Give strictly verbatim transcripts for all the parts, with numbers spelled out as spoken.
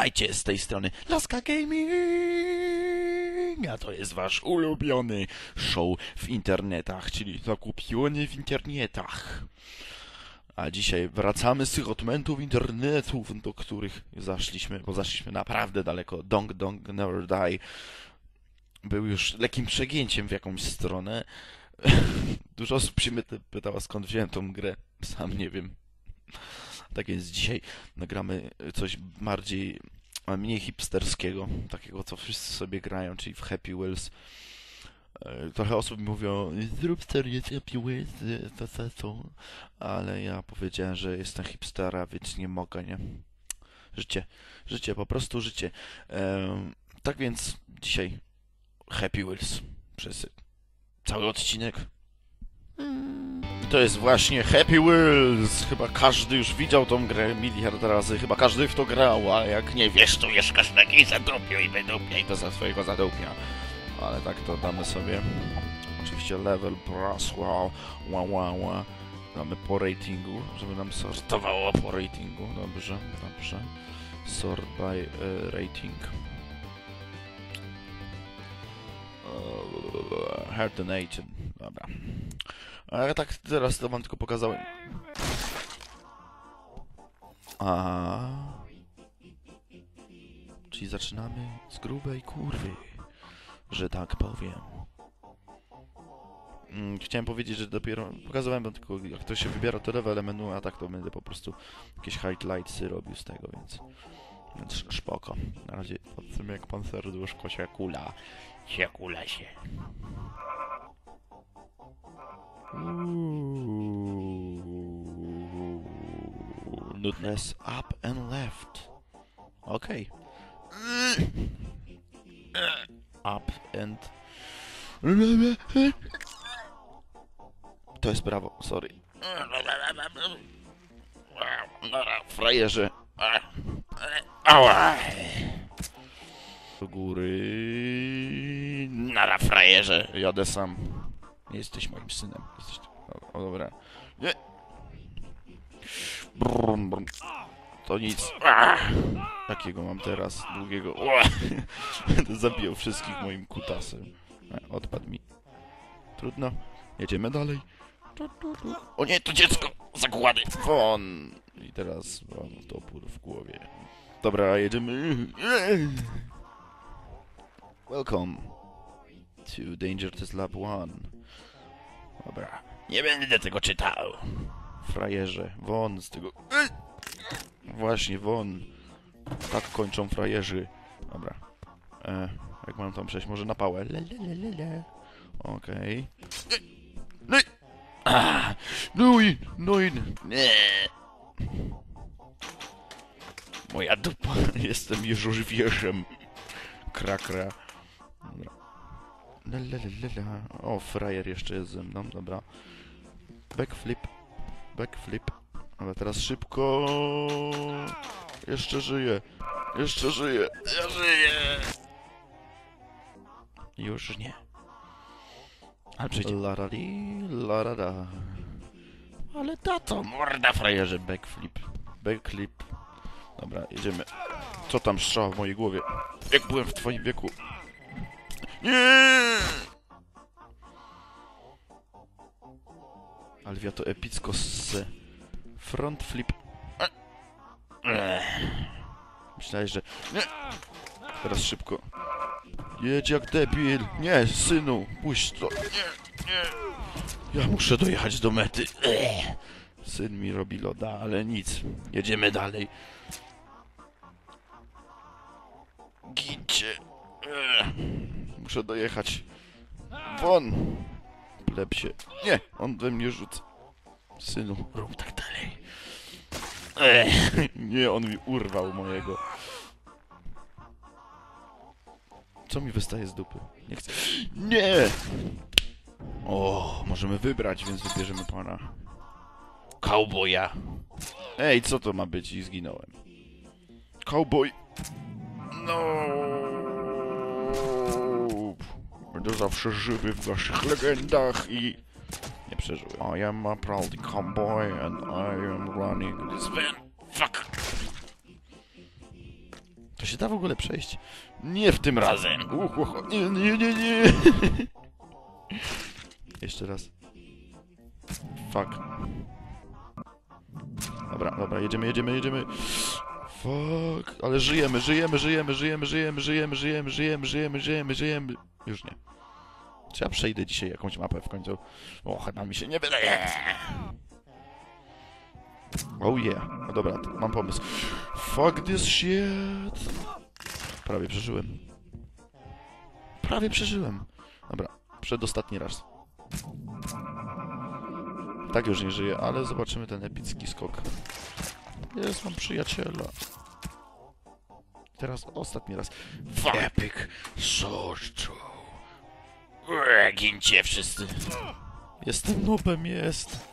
Witajcie z tej strony Laska Gaming, a to jest wasz ulubiony show w internetach, czyli zakupiony w internetach. A dzisiaj wracamy z tych odmętów internetów, do których zaszliśmy, bo zaszliśmy naprawdę daleko. Dong Dong Never Die był już lekkim przegięciem w jakąś stronę. Dużo osób się mnie pytała, skąd wziąłem tą grę. Sam nie wiem. Tak więc dzisiaj nagramy coś bardziej, a mniej hipsterskiego, takiego co wszyscy sobie grają, czyli w Happy Wheels. Trochę osób mi mówią, zrób serię Happy Wheels, to, to, to, ale ja powiedziałem, że jestem hipstera, więc nie mogę, nie? Życie, życie, po prostu życie. Ehm, tak więc dzisiaj Happy Wheels przez cały odcinek. I to jest właśnie Happy Wheels. Chyba każdy już widział tą grę miliard razy. Chyba każdy w to grał, a jak nie wiesz, to wiesz każdego i zadupią i wydupią i to za swojego zadupia. Ale tak to damy sobie. Oczywiście level, brass, wow, wow, wow, wow. Damy po ratingu, żeby nam sortowało po ratingu. Dobrze, dobrze. Sort by uh, rating. Uh, Heart and Agent. Dobra. Ale tak teraz to wam tylko pokazałem. A. Czyli zaczynamy z grubej kurwy, że tak powiem. Hmm, chciałem powiedzieć, że dopiero pokazałem wam tylko, jak to się wybiera to levele menu, a tak to będę po prostu jakieś highlightsy robił z tego, więc, więc szpoko. Na razie pod tym jak pan serduszko się kula. Się kula się. Ooh. Press up and left. Okay. Up and... To jest prawo, sorry. Frajerze. Ała. Do góry. Nara, frajerze. Jadę sam. Nie jesteś moim synem. Jesteś... O, dobra. Nie. Brum, brum. To nic. Jakiego mam teraz? Długiego. Będę zabijał wszystkich moim kutasem. Odpadł mi. Trudno. Jedziemy dalej. O nie, to dziecko! Zakłady! Won! I teraz mam topór w głowie. Dobra, jedziemy. Welcome to Danger Test Lab one. Dobra. Nie będę tego czytał. Frajerze. Won z tego... Właśnie, won. Tak kończą frajerzy. Dobra. E, jak mam tam przejść? Może na pałę? Okej. No i... No i... No i... Nie. Moja dupa. Jestem już wieżem. Krakra. Dobra. O, frajer jeszcze jest ze mną. Dobra. Backflip. Backflip. Ale teraz szybko. Jeszcze żyję. Jeszcze żyję. Ja żyję. Już nie. Ale przejdzie. Larali, larada. Ale tato, morda frajerze. Backflip. Backflip. Dobra, jedziemy. Co tam strzał w mojej głowie? Jak byłem w twoim wieku. Nie! Alwia to epicko z front flip. Myślałeś, że... Nie! Teraz szybko. Jedź jak debil. Nie, synu, puść to. Nie, nie. Ja muszę dojechać do mety. Syn mi robi loda, ale nic. Jedziemy dalej. Gincie. Muszę dojechać. Won! Plepsie. Nie, on we mnie rzuca. Synu, rób tak dalej. Ech, nie, on mi urwał mojego. Co mi wystaje z dupy? Nie chcę. Nie! O, możemy wybrać, więc wybierzemy pana Cowboya. Ej, co to ma być? I zginąłem. Cowboy. No. Będę zawsze żywy w waszych legendach i... Nie przeżyłem. I am a proud cowboy and I am running this van. Fuck. się da w ogóle przejść? Nie w tym razem! Uch, uch, nie, nie, nie, nie! Jeszcze raz. Fuck. Dobra, dobra, jedziemy, jedziemy, jedziemy. Fuck, ale żyjemy, żyjemy, żyjemy, żyjemy, żyjemy, żyjemy, żyjemy, żyjemy, żyjemy, żyjemy, żyjemy. Już nie. Czy ja przejdę dzisiaj jakąś mapę w końcu? O, chyba mi się nie wydaje. Oh yeah. No dobra, mam pomysł. Fuck this shit. Prawie przeżyłem. Prawie przeżyłem. Dobra, przedostatni raz. Tak już nie żyję, ale zobaczymy ten epicki skok. Jest, mam przyjaciela. Teraz ostatni raz. Epic Sword. Gincie wszyscy. Jestem nubem, jest.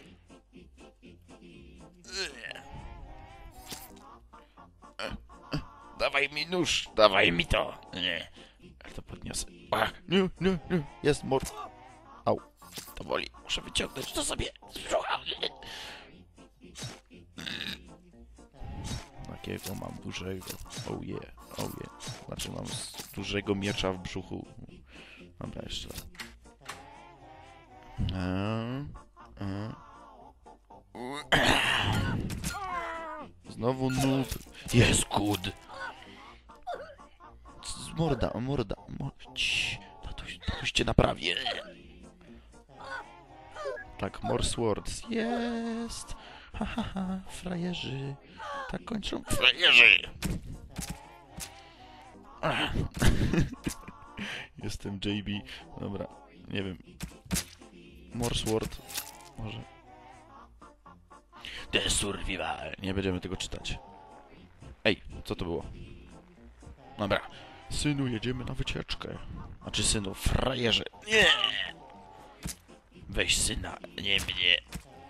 Dawaj mi nóż, dawaj mi to. Nie. Jak to podniosę? Nie, nie, nie. Jest mor... Au. To boli. Muszę wyciągnąć to sobie. Takiego mam dużego. Oh yeah, oh yeah. Znaczy mam z dużego miecza w brzuchu. Dobra, jeszcze raz. Eee, eee. Znowu noob. Jest good. Morda, morda. Cii. Tatuś, tatuś cię naprawię. Tak, more swords. Jest. Ha, ha, ha. Frajerzy. Tak kończą. Frajerzy. Jestem J B. Dobra, nie wiem. More sword. Może. The Survival. Nie będziemy tego czytać. Ej, co to było? Dobra. Synu, jedziemy na wycieczkę. Znaczy, synu, frajerze. Nie! Weź syna, nie mnie.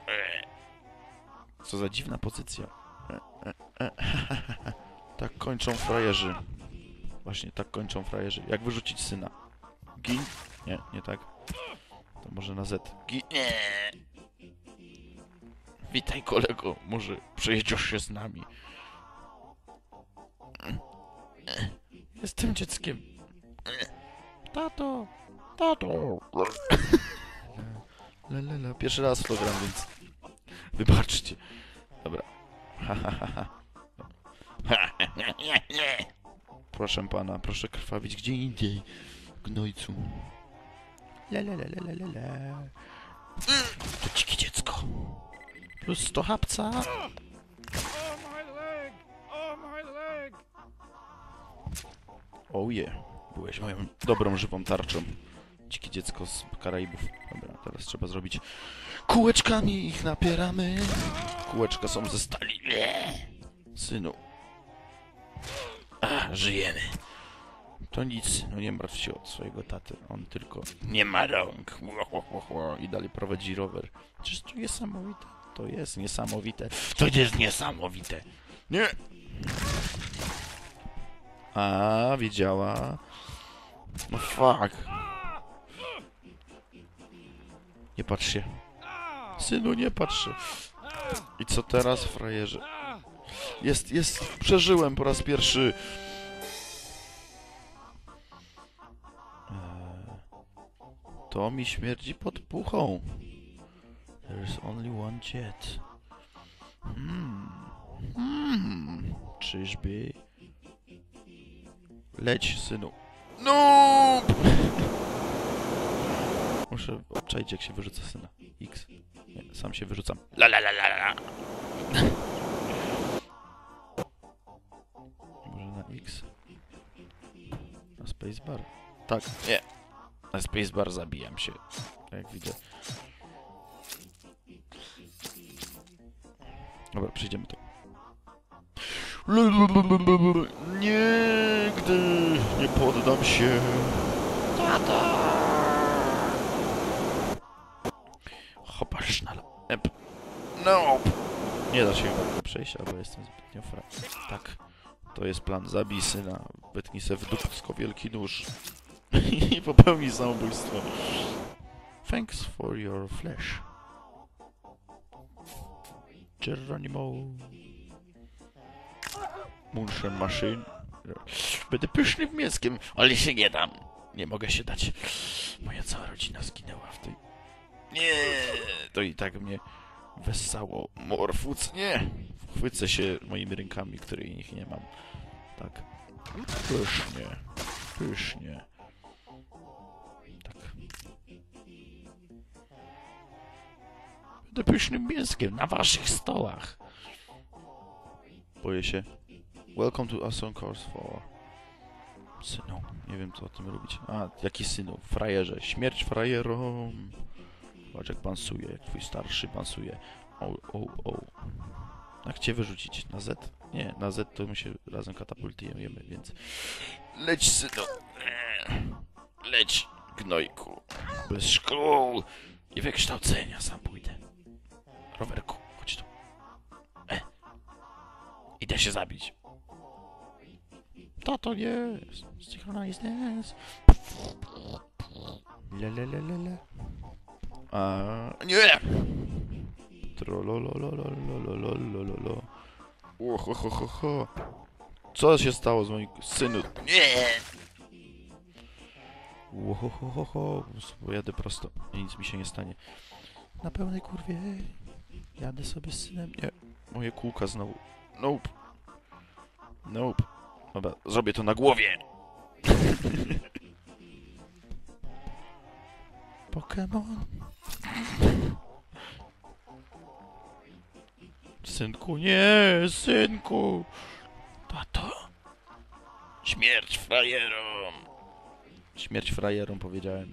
Co za dziwna pozycja. Tak kończą frajerzy. Właśnie, tak kończą frajerzy. Jak wyrzucić syna? Gin? Nie, nie tak. To może na Z. Gin? Nie! Witaj, kolego. Może przejedziesz się z nami. Jestem dzieckiem. Tato! Tato! Lelele. Pierwszy raz w to gram, więc... Wybaczcie. Dobra. Proszę pana, proszę krwawić gdzie indziej. Gnojcu. Lelelelelele. To dzikie dziecko. Plus sto hapca. Oh yeah. Byłeś moją dobrą, żywą tarczą. Dzikie dziecko z Karaibów. Dobra, teraz trzeba zrobić... Kółeczkami ich napieramy. Kółeczka są ze stali. Synu. A, żyjemy. To nic, no nie martw się od swojego taty. On tylko nie ma rąk. I dalej prowadzi rower. Przecież to niesamowite. To jest niesamowite. To jest niesamowite. Nie! A, widziała. No fuck. Nie patrz się. Synu, nie patrz się. I co teraz, frajerze? Jest, jest. Przeżyłem po raz pierwszy. To mi śmierdzi pod puchą. There's only one jet. Hmm. Hmm. Czyżby? Leć, synu. No! Muszę obczaić, jak się wyrzuca syna. X. Nie, sam się wyrzucam. La la la la la. Może na X? Na spacebar? Tak, nie. Na spacebar zabijam się. Jak widzę. Dobra, przejdziemy to. Nigdy nie poddam się. Tata! Hopasz na lep. No! Nie da się chyba przejść, albo jestem zbytnio fra... Tak. To jest plan. Zabij syna. Wytnij se w dupsko wielki nóż. I popełnij samobójstwo. Thanks for your flesh. Geronimo. Moonshine Machine. Będę pysznym mięskiem, ale się nie dam. Nie mogę się dać. Moja cała rodzina zginęła w tej... Nie, to i tak mnie wessało. Morfuc, nie. Chwycę się moimi rękami, których nie mam. Tak. Pysznie. Pysznie. Tak. Będę pysznym mięskiem na waszych stołach. Boję się. Welcome to Awesome Course for... Synu. Nie wiem, co o tym robić. A, jaki synu? Frajerze. Śmierć frajerom. Zobacz, jak bansuje, jak twój starszy bansuje. O, o, o. Jak cię wyrzucić? Na Z? Nie, na Z to my się razem katapultujemy, więc... Leć, synu. Leć, gnojku. Bez szkół i wykształcenia sam pójdę. Rowerku, chodź tu. E. Idę się zabić. To to nie jest. Synchronized dance. Lelelelele. A nie! Trololololololololololo. Oho, ho, ho, ho. Co się stało z moim synu? Nie! Oho, ho, ho, ho. Pojadę prosto. Nic mi się nie stanie. Na pełnej kurwie. Jadę sobie z synem. Nie. Moje kółka znowu. Nope. Nope. Dobra, zrobię to na głowie. Pokémon. Synku, nie, synku. Tato. Śmierć frajerom. Śmierć frajerom, powiedziałem.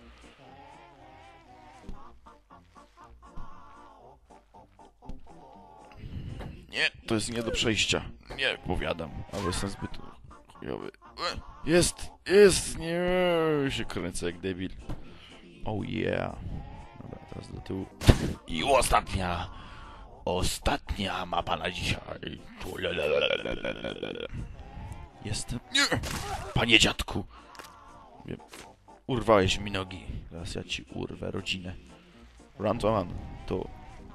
Nie, to jest nie do przejścia. Nie, powiadam, ale jestem zbyt chujowy. Jest, jest, nie, się kręcę jak debil. Oh yeah. Dobra, teraz do tyłu. I ostatnia, ostatnia mapa na dzisiaj. Jestem... Nie! Panie dziadku! Urwałeś mi nogi. Teraz ja ci urwę rodzinę. Run to run. To...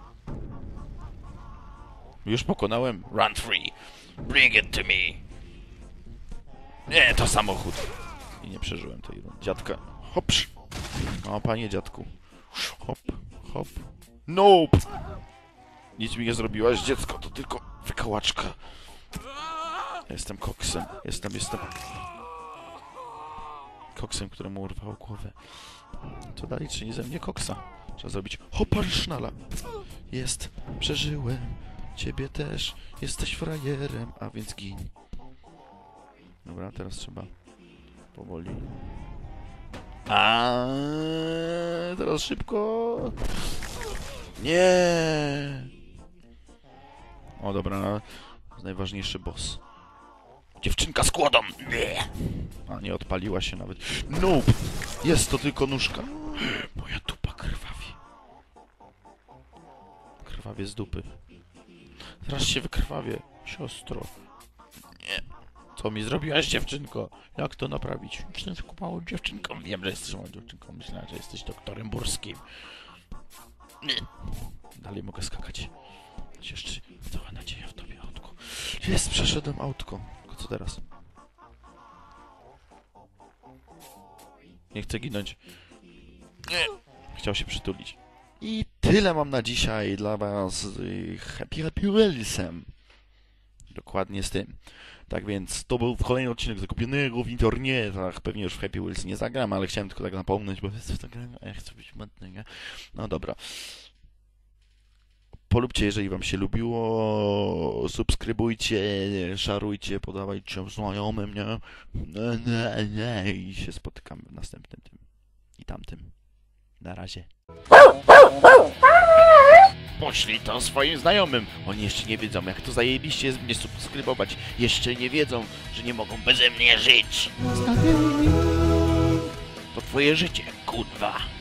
Już pokonałem? Run free. Bring it to me. Nie, to samochód. I nie przeżyłem tej rundy. Dziadka. Hopsz. O, panie dziadku. Hop, hop. Nope. Nic mi nie zrobiłaś, dziecko. To tylko wykałaczka. Jestem koksem. Jestem, jestem... Koksem, któremu urwał głowę. Co dalej? Czy nie ze mnie koksa? Trzeba zrobić hoparsznala. Jest. Przeżyłem. Ciebie też. Jesteś frajerem, a więc gin. Dobra, teraz trzeba powoli. A teraz szybko. Nie. O, dobra, no. Najważniejszy boss. Dziewczynka z kłodą. Nie. A, nie odpaliła się nawet. Nope. Jest to tylko nóżka. Moja dupa krwawi. Krwawie z dupy. Zaraz się wykrwawię, siostro. Nie. Co mi zrobiłaś, dziewczynko? Jak to naprawić? Jestem tylko małą dziewczynką. Wiem, że jesteś małą dziewczynką. Myślałem, że jesteś doktorem Burskim. Nie. Dalej mogę skakać. Jeszcze cała nadzieja w tobie, autko. Jest, przeszedłem autko. Tylko co teraz? Nie chcę ginąć. Nie. Chciał się przytulić. I tyle mam na dzisiaj dla was z Happy Happy Wheelsem. Dokładnie z tym. Tak więc to był kolejny odcinek zakupionego w internetach. Pewnie już w Happy Wheels nie zagram, ale chciałem tylko tak napomnieć, bo jest w tak, ja chcę być modny, nie? No dobra. Polubcie, jeżeli wam się lubiło, subskrybujcie, szarujcie, podawajcie znajomym, nie? Nie, nie, i się spotykamy w następnym tym i tamtym. Na razie. Poślij to swoim znajomym. Oni jeszcze nie wiedzą, jak to zajebiście jest mnie subskrybować. Jeszcze nie wiedzą, że nie mogą beze mnie żyć. To twoje życie, kurwa.